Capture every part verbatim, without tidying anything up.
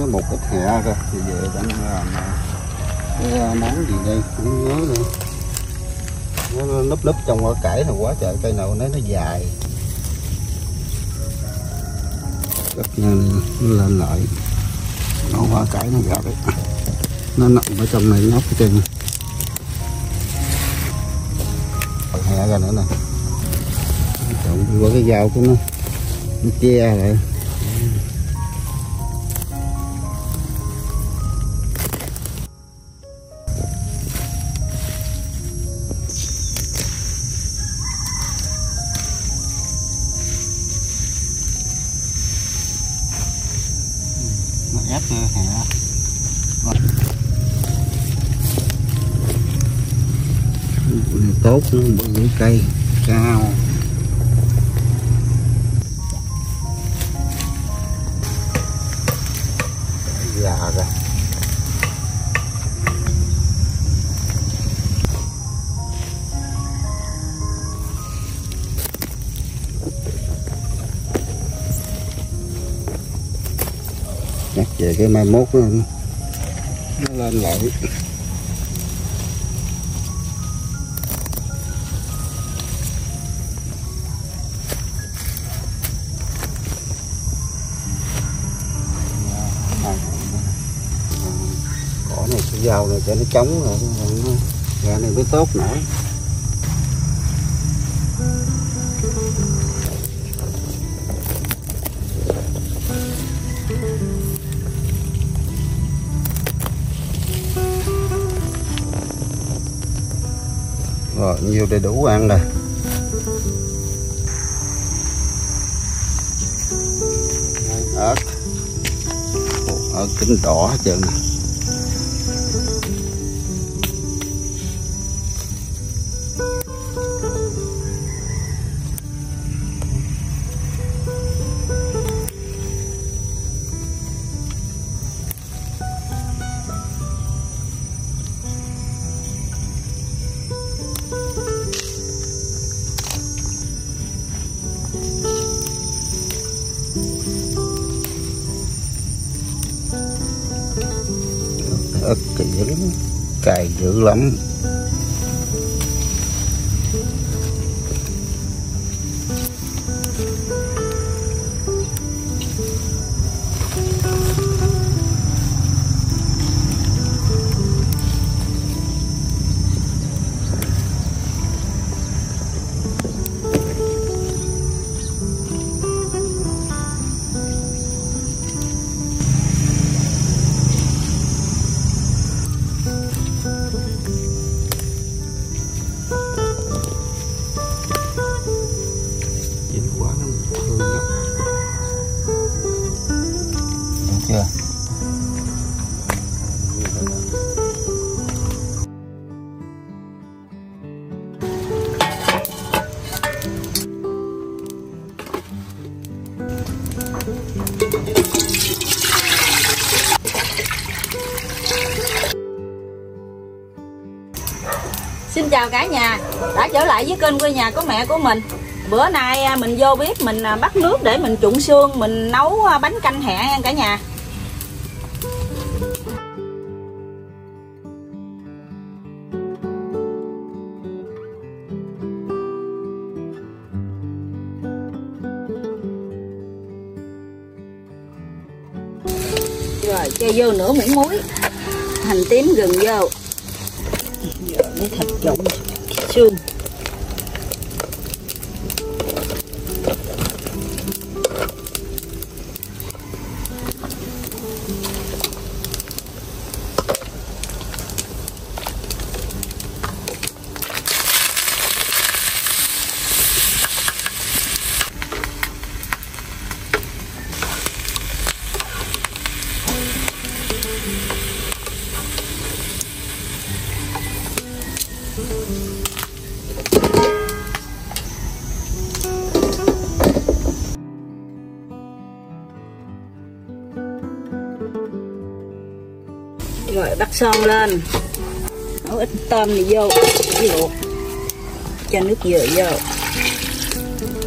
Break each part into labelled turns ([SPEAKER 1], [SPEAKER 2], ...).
[SPEAKER 1] một ít hẹ coi thì về đánh làm cái món gì đây không nhớ nữa. Nó núp núp trong quả cải là quá trời, cây nào nó nó dài cắt nó lên lại nó quả cải nó gạt đấy, nó nằm ở trong này nhóc cái chân hẹ ra nữa nè, trộn qua cái dao của nó nó che lại. Nó ép hẹ tốt, nó bự cây cao. Già ra nhắc về cái mai mốt nó, nó lên lại. Cỏ này cái dao này cho nó chống rồi gà này mới tốt nữa. Rồi nhiều đầy đủ ăn rồi. Ớt, ớt kính đỏ hết trơn. Ớt kiển cay dữ lắm. Chưa.
[SPEAKER 2] Xin chào cả nhà, đã trở lại với kênh quê nhà của mẹ của mình. Bữa nay mình vô bếp mình bắt nước để mình trụng xương, mình nấu bánh canh hẹ nha cả nhà. Rồi cho vô nửa muỗng muối, hành tím gừng vô. Giờ lấy thịt trụng xương. Rồi bắt son lên, nấu ít tôm này vô, luộc, cho nước dừa vô,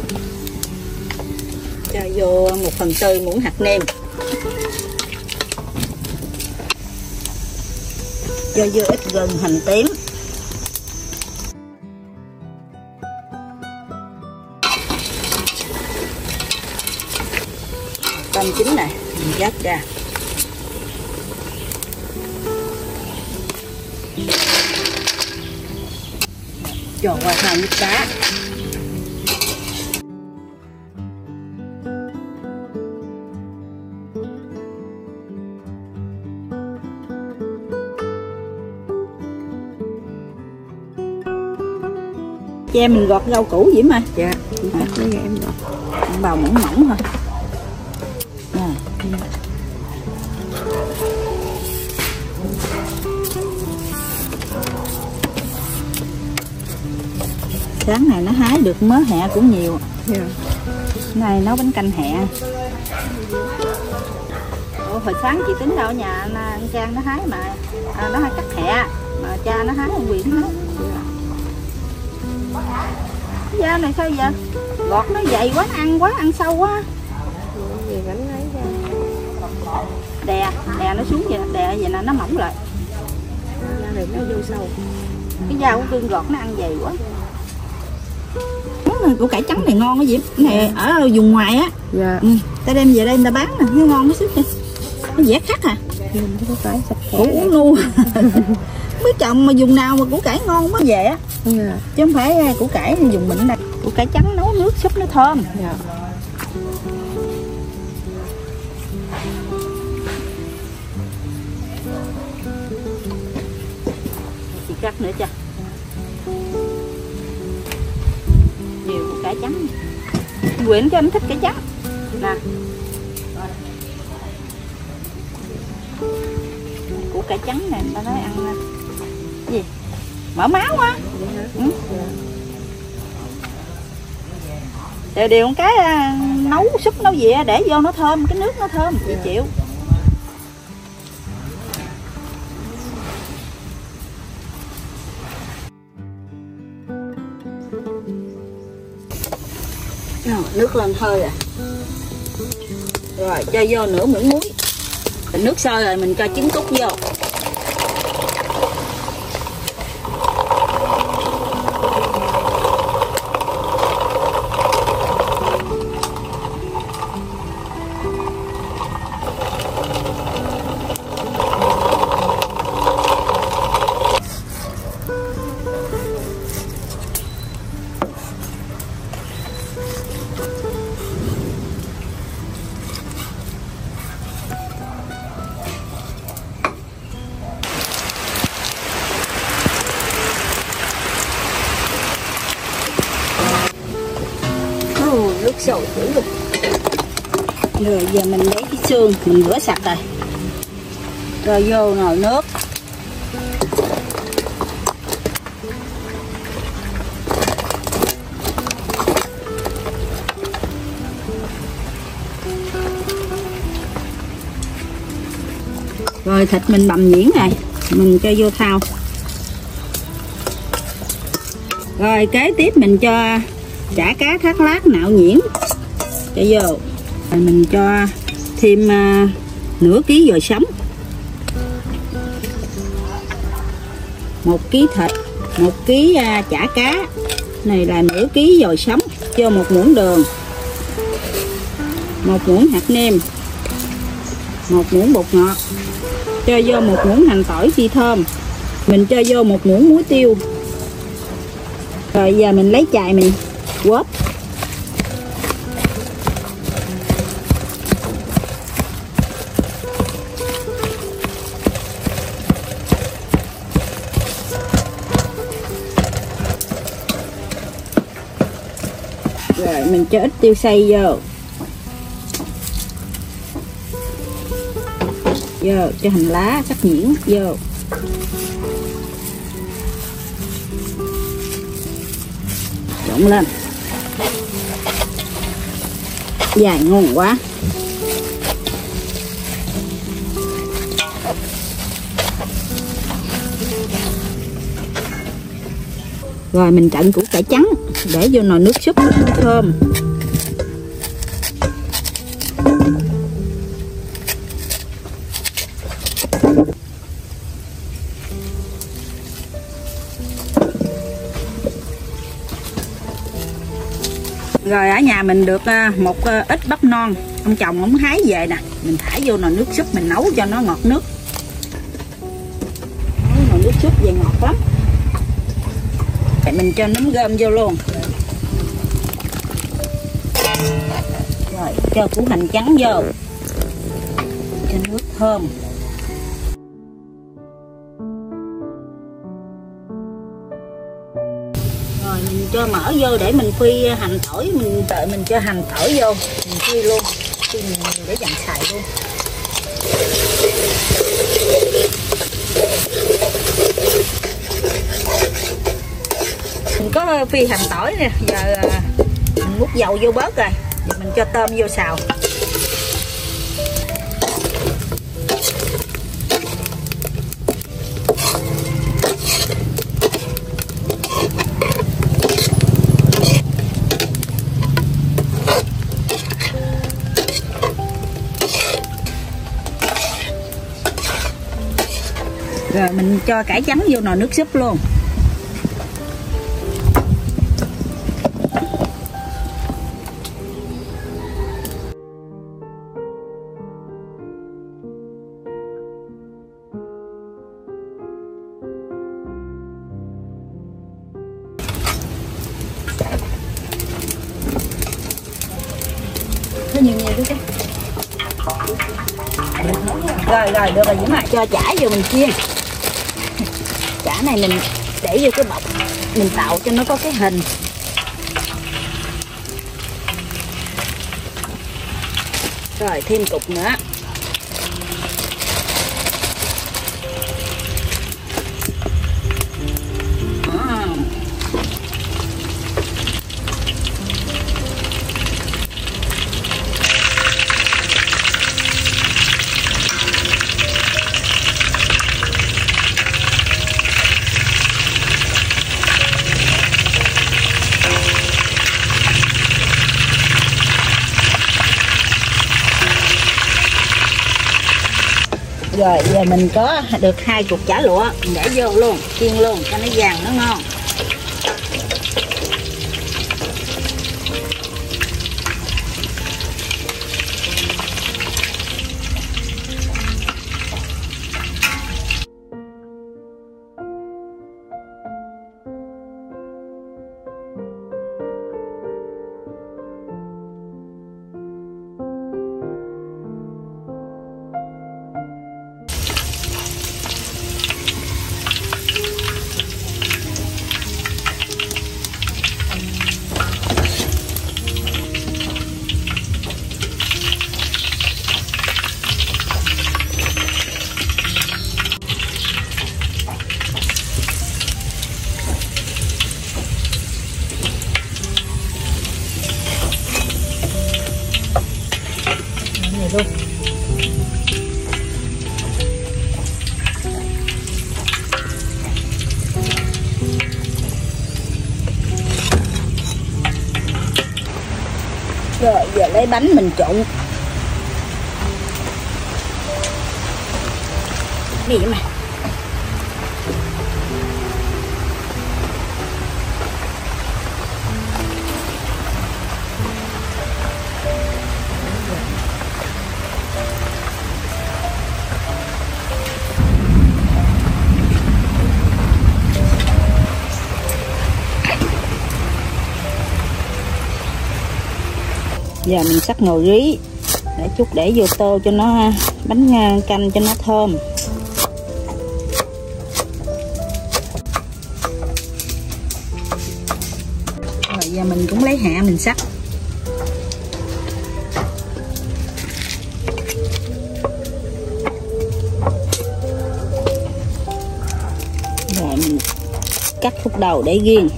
[SPEAKER 2] cho vô một phần tư muỗng hạt nêm, cho vô ít gừng, hành tím. Tôm chín này mình vớt ra. Cho qua hai nước đá. Che mình gọt rau củ vậy mà.
[SPEAKER 3] Dạ, cắt lấy em gọt.
[SPEAKER 2] Bào mỏng mỏng thôi. À. Sáng này nó hái được mớ hẹ cũng nhiều.
[SPEAKER 3] Dạ.
[SPEAKER 2] Này nấu bánh canh hẹ. Ủa, hồi sáng chị tính đâu ở nhà anh Trang nó hái mà à, nó hay cắt hẹ mà cha nó hái ông Quyền hết. Cái dao này sao giờ? Gọt nó dày quá, ăn quá, ăn sâu quá.
[SPEAKER 3] Vì bánh lấy ra.
[SPEAKER 2] Đè, đè nó xuống vậy, đè vậy là nó mỏng lại.
[SPEAKER 3] Ra rồi nó vô sâu.
[SPEAKER 2] Cái dao của Cương gọt nó ăn dày quá. Củ cải trắng này ngon cái gì? Này ở vùng ngoài á.
[SPEAKER 3] Dạ.
[SPEAKER 2] Ừ, ta đem về đây người ta bán nè, nó ngon nó sức đi. Nó dễ khắc à.
[SPEAKER 3] Củ cải sạch
[SPEAKER 2] Củ uống nu. Mới trồng mà vùng nào mà củ cải ngon mới về á.
[SPEAKER 3] Dạ.
[SPEAKER 2] Chứ không phải củ cải dùng mình đây. Củ cải trắng nấu nước súp nó thơm.
[SPEAKER 3] Dạ.
[SPEAKER 2] Chị cắt nữa cho. Nhiều củ cải trắng. Quyện cho em thích cải trắng. Nè. Củ cải trắng này người ta nói ăn gì? Mở máu quá. Ừ. Đều đều cái nấu súp nấu gì để vô nó thơm, cái nước nó thơm, chị chịu. Rồi, nước lên hơi à. Rồi cho vô nửa muỗng muối. Nước sôi rồi mình cho trứng cút vô. Nước sôi dữ luôn. Rồi giờ mình lấy cái xương mình rửa sạch rồi. Rồi vô nồi nước. Rồi thịt mình bằm nhuyễn rồi, mình cho vô thau. Rồi kế tiếp mình cho chả cá thác lát nạo nhuyễn cho vô. Rồi mình cho thêm uh, nửa ký dồi sống, một ký thịt, một ký uh, chả cá này là nửa ký dồi sống, cho một muỗng đường, một muỗng hạt nêm, một muỗng bột ngọt, cho vô một muỗng hành tỏi phi thơm, mình cho vô một muỗng muối tiêu. Rồi giờ mình lấy chài mình quớp. Rồi mình cho ít tiêu xay vô. Vô cho hành lá cắt nhuyễn vô. Trộn lên. Dài ngon quá. Rồi mình trộn củ cải trắng để vô nồi nước súp thơm. Rồi ở nhà mình được một ít bắp non, ông chồng ông hái về nè, mình thả vô nồi nước súp mình nấu cho nó ngọt nước. Nấu nồi nước súp về ngọt lắm. Rồi mình cho nấm rơm vô luôn. Rồi cho củ hành trắng vô cho nước thơm. Rồi mình cho mỡ vô để mình phi hành tỏi, mình đợi mình cho hành tỏi vô mình phi luôn, phi nhiều để dặn xài luôn. Mình có phi hành tỏi nè, giờ mình múc dầu vô bớt rồi, giờ mình cho tôm vô xào. Rồi mình cho cải trắng vô nồi nước súp luôn. Có nhiều nhiều chứ. Rồi rồi được rồi Diễm à, cho chả vô mình chiên. Chả này mình để vô cái bọc mình tạo cho nó có cái hình. Rồi thêm cục nữa. À. Rồi giờ mình có được hai cục chả lụa, mình để vô luôn, chiên luôn cho nó vàng nó ngon. Luôn. Rồi giờ lấy bánh mình trộn. Gì vậy mà. Giờ mình xắt ngò rí để chút để vô tô cho nó bánh canh cho nó thơm. Rồi giờ mình cũng lấy hạ mình xắt. Rồi mình cắt khúc đầu để riêng.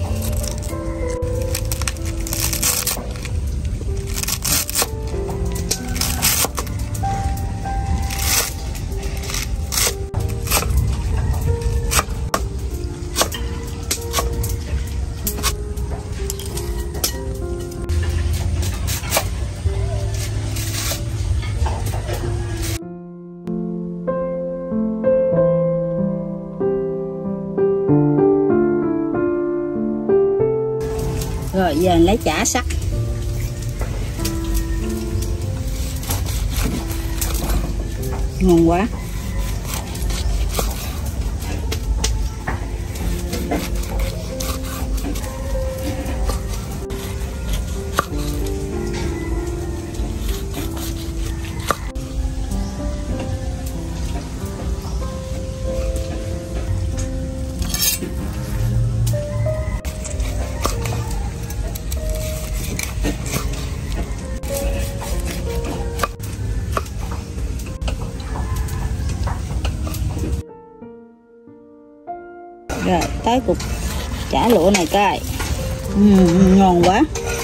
[SPEAKER 2] Rồi giờ lấy chả sắc. Ngon quá. Rồi tới cục chả lụa này coi. uhm, Ngon quá.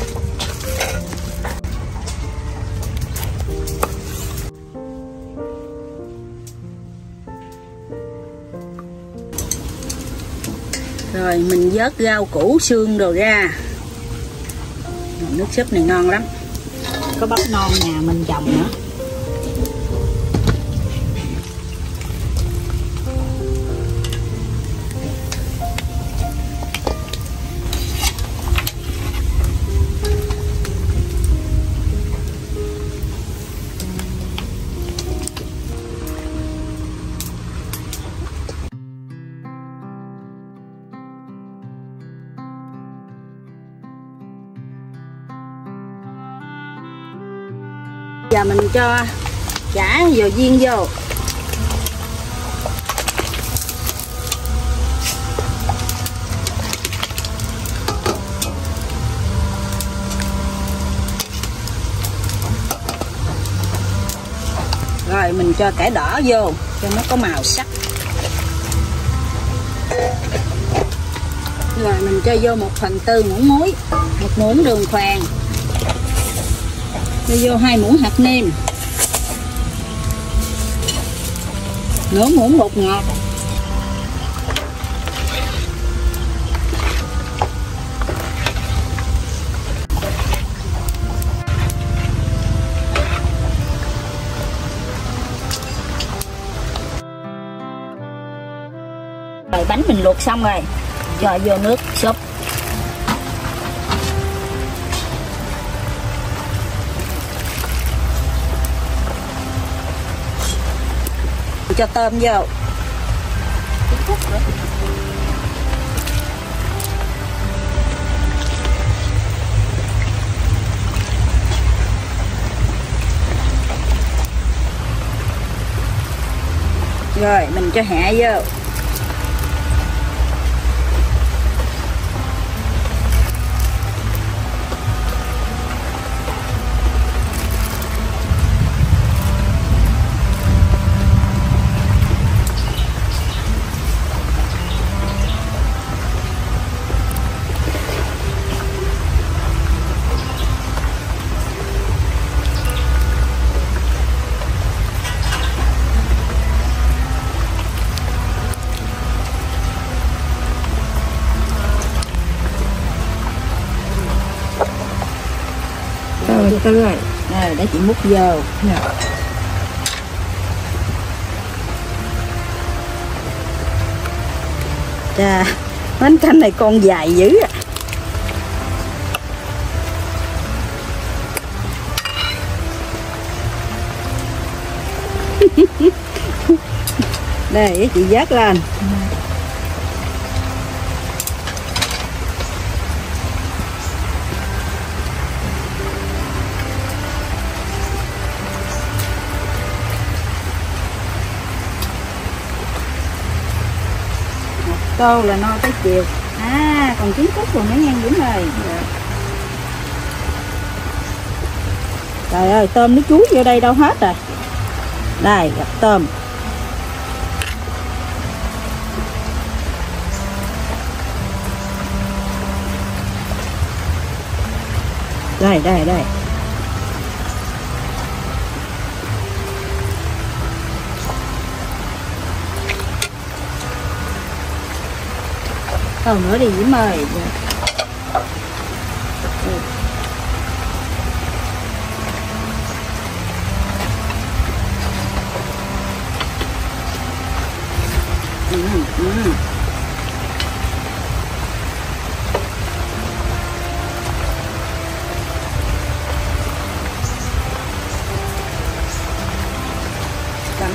[SPEAKER 2] Rồi mình vớt rau củ xương đồ ra. Nước súp này ngon lắm. Có bắp non nhà mình trồng nữa. Giờ mình cho chả vào viên vô. Rồi mình cho cải đỏ vô cho nó có màu sắc. Rồi mình cho vô một phần tư muỗng muối, một muỗng đường khoàng, cho vô hai muỗng hạt nêm, nửa muỗng bột ngọt, rồi bánh mình luộc xong rồi cho vô nước súp. Cho tôm vô. Rồi mình cho hẹ vô. Rồi từ rồi. Rồi để chị múc vô. Dạ. Chà, bánh canh này con dài dữ à. Đây chị vớt lên. Tô là no tới chiều. À còn chín phút rồi nữa nha Dũng ơi. Trời ơi tôm nó chuối vô đây đâu hết rồi. Đây gặp tôm. Đây đây đây. Còn nữa đi Diễm ơi. Ừ, ừ. Cầm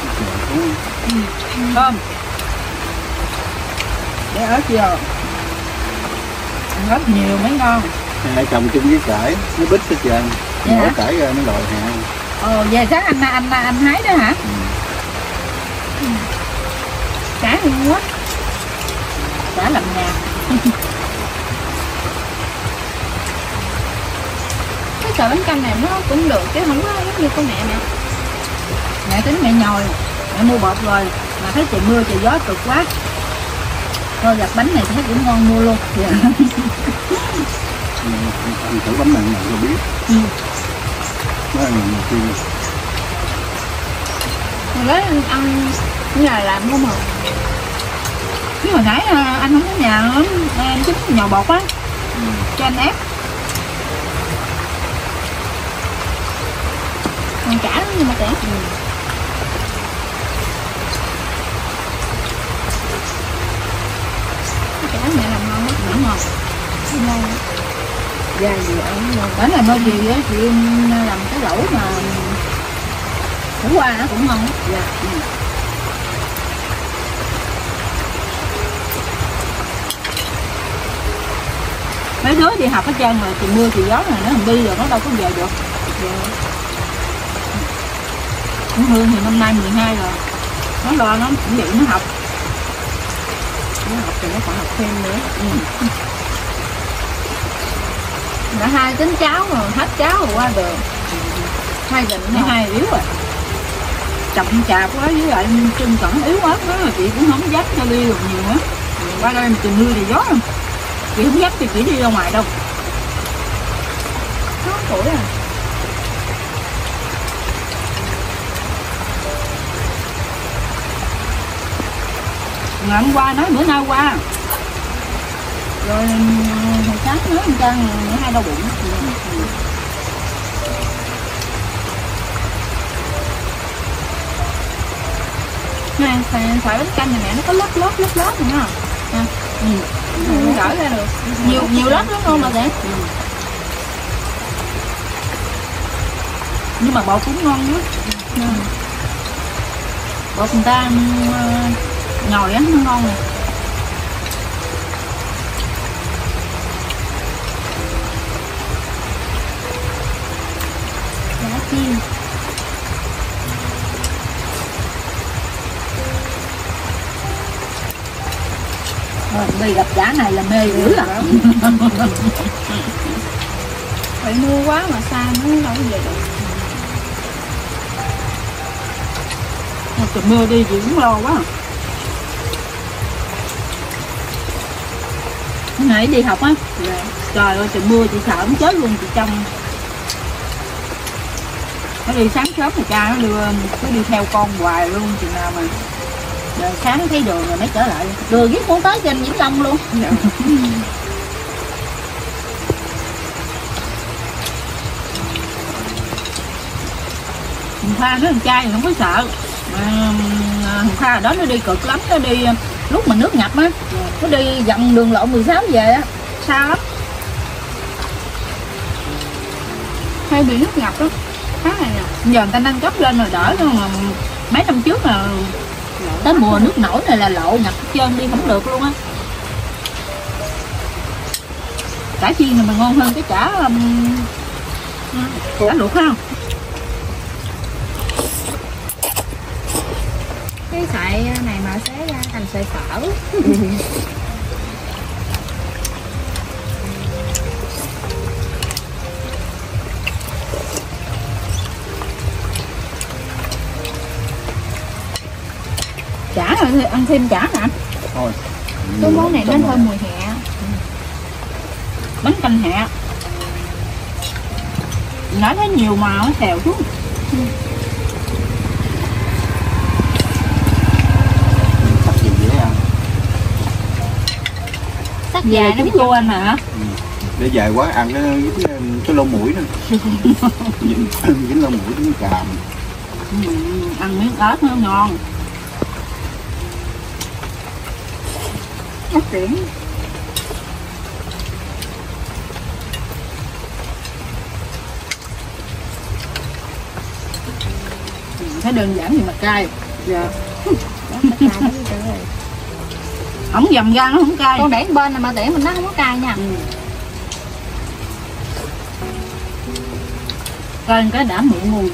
[SPEAKER 2] Thơm. Để ớt vô. Ăn ớt nhiều mới ngon.
[SPEAKER 1] Hai chồng chung với cải, nó bít hết trơn.
[SPEAKER 2] Dạ.
[SPEAKER 1] Bỏ cải ra nó lòi hạt.
[SPEAKER 2] Ồ, về sáng anh anh anh, anh hái đó hả?
[SPEAKER 1] Ừ.
[SPEAKER 2] Cá ngon quá. Cá làm nhà.
[SPEAKER 3] Cái sợi bánh canh này nó cũng được chứ không có giống như con mẹ nè.
[SPEAKER 2] Mẹ tính mẹ nhồi, mẹ mua bột rồi mà thấy trời mưa trời gió cực quá. Thôi giặt bánh này thấy cũng ngon mua luôn. Dạ.
[SPEAKER 1] Ăn thử bánh này cho biết.
[SPEAKER 2] Ừ.
[SPEAKER 1] Nó ăn lần đầu tiên.
[SPEAKER 3] Hồi đấy anh ăn nhà làm không hả?
[SPEAKER 2] Chứ hồi nãy anh không có nhà nữa, em chính nhồi bột á,
[SPEAKER 1] Ừ.
[SPEAKER 2] cho anh ép.
[SPEAKER 3] Còn chả nhưng mà trẻ.
[SPEAKER 2] Ừ.
[SPEAKER 3] Chả mẹ làm ngon lắm.
[SPEAKER 2] Đúng ngon.
[SPEAKER 3] Ngon.
[SPEAKER 2] Dạ gì ăn ngon. Bánh này bao gì á, chị làm cái lẩu mà hủ qua nó cũng ngon lắm. Dạ. Ừ. Mấy đứa đi học hết trơn rồi, thì mưa thì gió này nó không đi rồi, nó đâu có về được. Dạ. Con Hương thì năm nay mười hai rồi, nó lo nó cũng vậy, nó học nó học thì nó còn học thêm nữa. Ừ.
[SPEAKER 3] Đã hai tính cháu rồi, hết cháu rồi qua đường. Hai định
[SPEAKER 2] Nó hai yếu rồi, chậm chạp quá, với lại chân cẳng yếu quá đó, chị cũng không dám cho đi được nhiều nữa. Qua đây trời mưa thì gió, chị không dám thì chỉ đi ra ngoài đâu.
[SPEAKER 3] sáu tuổi à.
[SPEAKER 2] Ngày hôm qua nói bữa nay qua rồi hồi sáng nói anh Trang hai đau bụng.
[SPEAKER 3] Nè, sợi bánh canh này mẹ nó có lớp lớp lớp lớp nữa nè. Nè.
[SPEAKER 2] Ừ.
[SPEAKER 3] Không gỡ ra được. Nhiều nhiều lớp lắm luôn mà vậy.
[SPEAKER 2] Ừ. Nhưng mà bột cũng ngon lắm. Ừ. Bột người ta uh, nhồi á nó ngon nè.
[SPEAKER 3] Giá chiên.
[SPEAKER 2] Rồi đi gặp giá này là mê dữ à.
[SPEAKER 3] Phải mua quá mà xa nó đâu có về được.
[SPEAKER 2] Trời mưa đi chị cũng lo quá. Hôm nãy đi học á, dạ. Trời ơi trời mưa chị sợ không chết luôn, chị trong. Nó đi sáng sớm thì cha nó đưa, cứ đi theo con hoài luôn, chừng nào mà giờ sáng thấy đường rồi mới trở lại. Đường viết muốn tới trên Vĩnh Long luôn. Dạ. Thằng Khoa nó thằng trai thì không có sợ. Mà thằng Khoa đó nó đi cực lắm, nó đi lúc mà nước ngập á, nó đi dặn đường lộ mười sáu về á, xa lắm.
[SPEAKER 3] Hay bị nước ngập đó. Khá này nè.
[SPEAKER 2] Giờ người ta nâng cấp lên rồi đỡ, nhưng mà mấy năm trước là tới mùa nước nổi này là lộ ngập trơn, đi không được luôn á. Chả chiên này mà ngon hơn cái chả um, chả luộc phải không?
[SPEAKER 3] Cái sợi này mà xé ra thành sợi phở.
[SPEAKER 2] Chả rồi ăn thêm chả nè.
[SPEAKER 1] Thôi.
[SPEAKER 3] Cái món này nó thơm mùi hẹ.
[SPEAKER 2] Bánh canh hẹ. Nói thấy nhiều mà nó xèo xuống.
[SPEAKER 1] Sắc gì dễ ăn.
[SPEAKER 3] Sắc
[SPEAKER 2] Dài
[SPEAKER 3] dài
[SPEAKER 2] nó
[SPEAKER 3] nó
[SPEAKER 2] biết
[SPEAKER 3] biết
[SPEAKER 2] cô anh hả?
[SPEAKER 1] Ừ. Để dài quá ăn cái cái, cái lông mũi nữa. Dính dính lông mũi dính càm.
[SPEAKER 2] Ừ, ăn miếng ớt nó ngon. Phát triển. Thấy đơn giản gì mà cay. Dạ.
[SPEAKER 3] Đó, nó cay lắm trời ơi.
[SPEAKER 2] Không dầm ra nó không cay.
[SPEAKER 3] Con để bên này mà để mình nó không có cay nha.
[SPEAKER 2] Ừ. Coi cái đã mượn nguồn.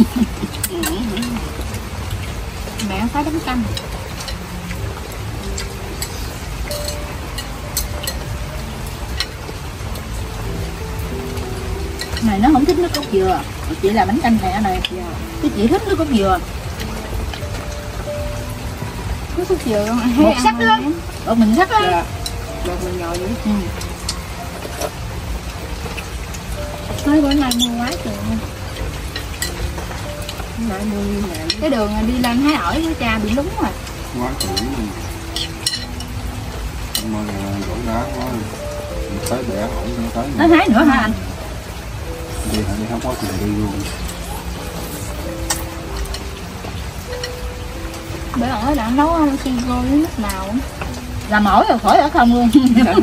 [SPEAKER 3] Mẹ phải đánh canh.
[SPEAKER 2] Này nó không thích nước cốt dừa, chỉ là bánh canh mẹ này.
[SPEAKER 3] Dạ.
[SPEAKER 2] Cái chị thích nước cốt dừa.
[SPEAKER 3] Nó có dừa không?
[SPEAKER 2] Một sắc đó. Bột mình sắc đó.
[SPEAKER 3] Dạ. Bột mình nhỏ vậy.
[SPEAKER 2] Ừ.
[SPEAKER 3] Mấy bữa nay mua quá trời luôn.
[SPEAKER 2] Lại mua như vậy.
[SPEAKER 3] Cái đường đi lên Hái Ổi với cha bị lúng rồi.
[SPEAKER 1] Quá tuổi luôn. Mà gỗ đá quá. Tới bẻ hỏi nó tới.
[SPEAKER 2] Nó hái nữa hả anh?
[SPEAKER 1] Đi hả, đi không có tiền đi luôn.
[SPEAKER 3] Bữa ở đã nấu xi vô với lúc nào.
[SPEAKER 2] Làm ổi rồi khỏi ở không luôn.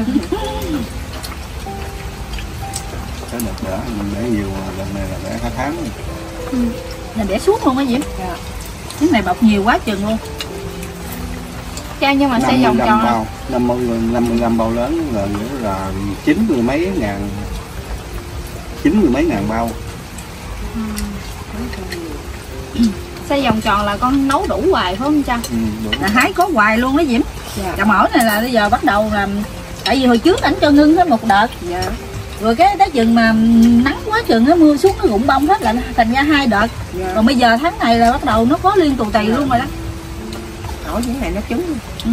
[SPEAKER 1] Cái đợt bẻ mình để nhiều, lần này là bẻ cả tháng rồi.
[SPEAKER 2] Ừ. Là để suốt luôn á Diễm.
[SPEAKER 3] Dạ.
[SPEAKER 2] Cái này bọc nhiều quá chừng luôn.
[SPEAKER 3] Cha nhưng mà xây vòng tròn
[SPEAKER 1] bao, năm mươi năm mươi gram bao lớn là nghĩa là chín mươi mấy ngàn, chín mươi mấy ngàn bao.
[SPEAKER 3] xây vòng tròn là con nấu đủ hoài phải không cha?
[SPEAKER 1] Ừ, đúng.
[SPEAKER 2] Là hái có hoài luôn đó Diễm.
[SPEAKER 3] Dạ.
[SPEAKER 2] Trà ổi này là bây giờ bắt đầu làm, tại vì hồi trước ảnh cho ngưng hết một đợt.
[SPEAKER 3] Dạ.
[SPEAKER 2] Rồi cái tới chừng mà nắng quá chừng nó mưa xuống nó rụng bông hết là thành ra hai đợt.
[SPEAKER 3] Dạ.
[SPEAKER 2] Còn bây giờ tháng này là bắt đầu nó có liên tù tì
[SPEAKER 3] Dạ.
[SPEAKER 2] luôn rồi đó.
[SPEAKER 3] Ổi những này nó trứng luôn.
[SPEAKER 2] Ừ.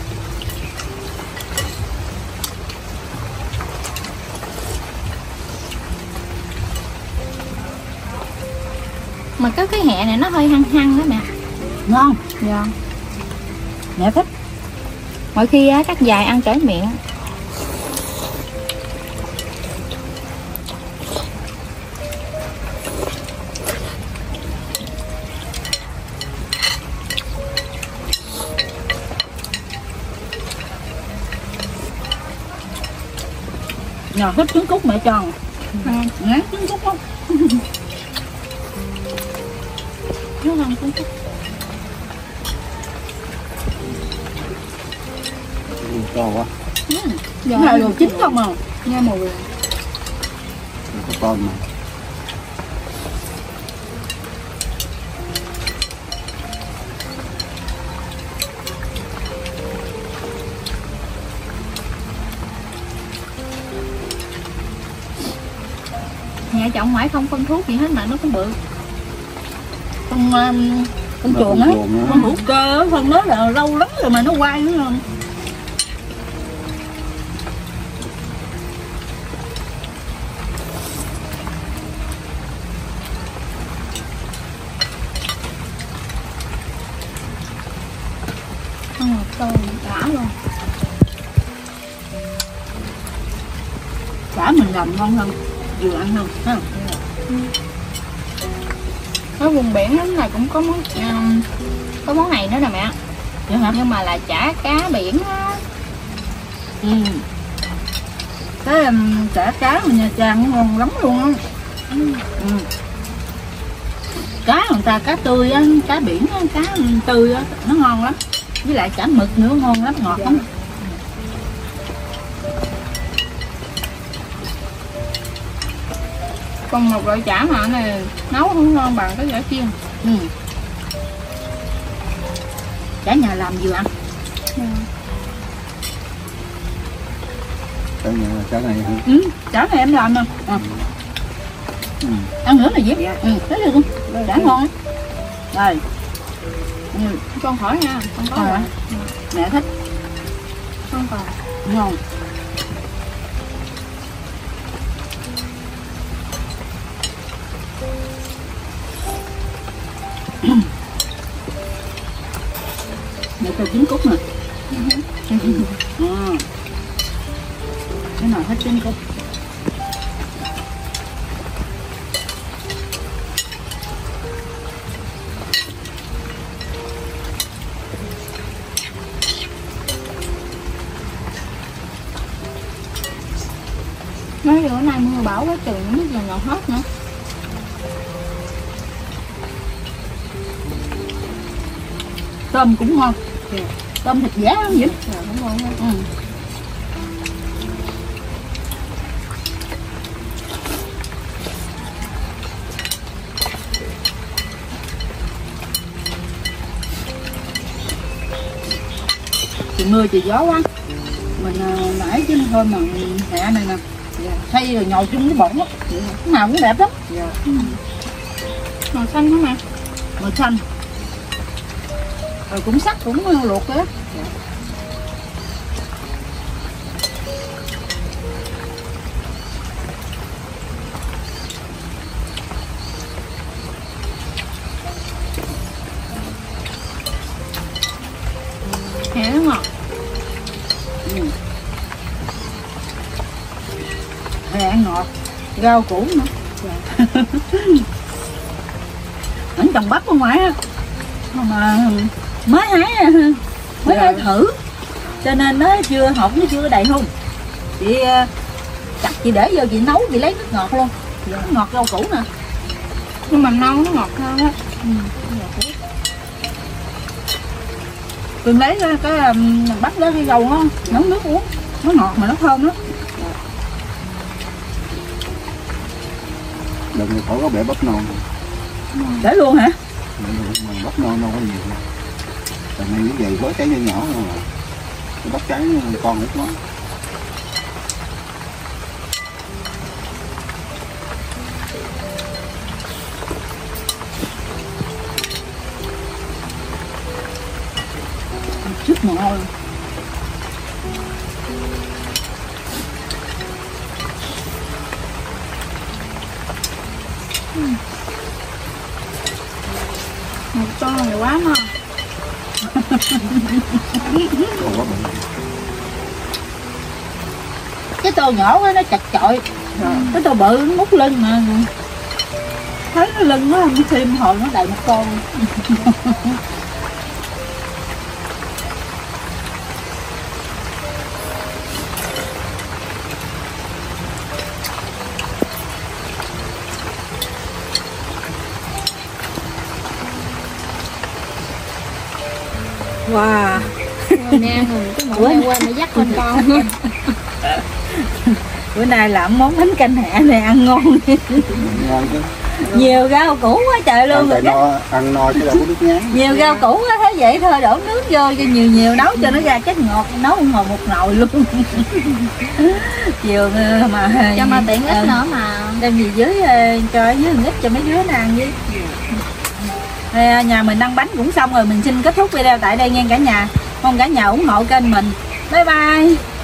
[SPEAKER 3] Mà cái cái hẹ này nó hơi hăng hăng đó mẹ.
[SPEAKER 2] Ngon.
[SPEAKER 3] Dạ.
[SPEAKER 2] Mẹ thích.
[SPEAKER 3] Mỗi khi á, cắt dài ăn chảy miệng.
[SPEAKER 2] Nhờ thích trứng cút mẹ tròn.
[SPEAKER 3] Ừ.
[SPEAKER 2] Ngán trứng cút không?
[SPEAKER 3] Nó ngon cũng thích.
[SPEAKER 1] To quá.
[SPEAKER 2] Ừ.
[SPEAKER 3] Dạ.
[SPEAKER 2] Cái này đồ chín không à.
[SPEAKER 3] Nghe mùi.
[SPEAKER 1] Có tôm mà.
[SPEAKER 3] Nhà chồng ngoại không phân thuốc gì hết mà nó cũng bự.
[SPEAKER 2] Con um, con
[SPEAKER 1] Nó
[SPEAKER 2] chuồng á,
[SPEAKER 1] con chuồng á.
[SPEAKER 2] con hữu cơ á, phân đó là lâu lắm rồi mà nó quay nữa không?
[SPEAKER 3] Ăn một tô đã luôn.
[SPEAKER 2] Chả mình làm ngon hơn, vừa ăn hơn, ha.
[SPEAKER 3] Ở vùng biển lắm là cũng có món um, có món này nữa nè mẹ.
[SPEAKER 2] Vậy hả?
[SPEAKER 3] Nhưng mà là chả cá biển á.
[SPEAKER 2] Ừ. Cái um, chả cá mà Nha Trang nó ngon lắm luôn á.
[SPEAKER 3] Ừ.
[SPEAKER 2] Ừ. Cá người ta cá tươi á, cá biển á, cá tươi á, nó ngon lắm. Với lại chả mực nữa ngon lắm, ngọt
[SPEAKER 3] Dạ.
[SPEAKER 2] lắm.
[SPEAKER 3] Còn một loại chả mà này nấu không ngon bằng cái chả chiên.
[SPEAKER 2] Ừ. Chả nhà làm vừa ăn.
[SPEAKER 1] Cái này là cái này hả?
[SPEAKER 2] Ừ, chả này em làm nè. À.
[SPEAKER 1] Ừ.
[SPEAKER 2] Ăn nữa là Diễm.
[SPEAKER 3] Dạ.
[SPEAKER 2] Ừ, lấy được không? Chả ngon á. Rồi. Ừ.
[SPEAKER 3] Con khỏi nha, con có
[SPEAKER 2] Rồi.
[SPEAKER 3] rồi.
[SPEAKER 2] Mẹ thích.
[SPEAKER 3] Con còn.
[SPEAKER 2] Ngon. Để cho trứng cút nè. Ừ. Cái nào hết trứng cút.
[SPEAKER 3] Mấy bữa nay mưa bão quá trời, không biết là ngọt hết nữa.
[SPEAKER 2] Tôm cũng ngon.
[SPEAKER 3] Dạ.
[SPEAKER 2] Tôm thịt giá không vậy?
[SPEAKER 3] Dạ, cũng ngon ha.
[SPEAKER 2] Ừ. Trời mưa trời gió quá. Mình uh, nãy chứ thôi mà hè này nè.
[SPEAKER 3] Dạ.
[SPEAKER 2] Thay rồi nhồi chung cái bột á.
[SPEAKER 3] Dạ.
[SPEAKER 2] Cái nào cũng đẹp lắm.
[SPEAKER 3] Dạ.
[SPEAKER 2] Ừ.
[SPEAKER 3] Màu xanh hả mẹ?
[SPEAKER 2] Màu xanh. Rồi cũng sắc cũng luộc đó.
[SPEAKER 3] Dạ. Hè nó ngọt.
[SPEAKER 2] Ừ. Hè ngọt, rau củ nữa.
[SPEAKER 3] Dạ.
[SPEAKER 2] Ảnh trồng bắp ở ngoài á, mà mới hái mới
[SPEAKER 3] Dạ.
[SPEAKER 2] hái thử, cho nên nó chưa hột, nó chưa đầy hung. Chị chặt chị để vô chị nấu, chị lấy nước ngọt luôn. Dạ. Nước ngọt rau củ nè.
[SPEAKER 3] Nhưng mà non nó ngọt hơn á.
[SPEAKER 2] Ừ. Tôi lấy cái, cái um, bắt đó cái dầu nó nấu nước uống, nó ngọt mà nó thơm lắm.
[SPEAKER 1] Đợt này khỏi có bể bắp non.
[SPEAKER 2] Để luôn hả?
[SPEAKER 1] Mà bắp non đâu có nhiều. Đợt này như vậy có trái nhỏ nhỏ thôi mà. Cái bắp trái con ít quá.
[SPEAKER 2] Chút ngon.
[SPEAKER 3] Một tô này quá ngon.
[SPEAKER 1] Còn quá bự.
[SPEAKER 2] Cái tô nhỏ quá nó chặt chội.
[SPEAKER 3] Rồi.
[SPEAKER 2] Cái tô bự nó mút lưng mà. Thấy cái lưng nó không thêm hồi nó đầy một con. Wow.
[SPEAKER 3] Rồi nè, rồi cái mụ này quên mà dắt lên con.
[SPEAKER 2] Bữa nay làm món bánh canh hẹ này ăn ngon.
[SPEAKER 1] Ngon chứ.
[SPEAKER 2] Nhiều rau củ quá trời luôn
[SPEAKER 1] Ăn
[SPEAKER 2] rồi.
[SPEAKER 1] tại no, ăn no chứ đâu có nước ngán.
[SPEAKER 2] Nhiều rau củ á, thấy vậy thôi đổ nước vô cho nhiều nhiều nấu cho nó ra chất ngọt, nấu ngồi một nồi luôn. Chiều mà
[SPEAKER 3] Cho mà tiện ít
[SPEAKER 2] ờ,
[SPEAKER 3] nữa mà.
[SPEAKER 2] đem gì dưới ờ, cho dưới ít cho mấy đứa nó ăn với. Thì, nhà mình ăn bánh cũng xong rồi, mình xin kết thúc video tại đây nha cả nhà. Mong cả nhà ủng hộ kênh mình. Bye bye.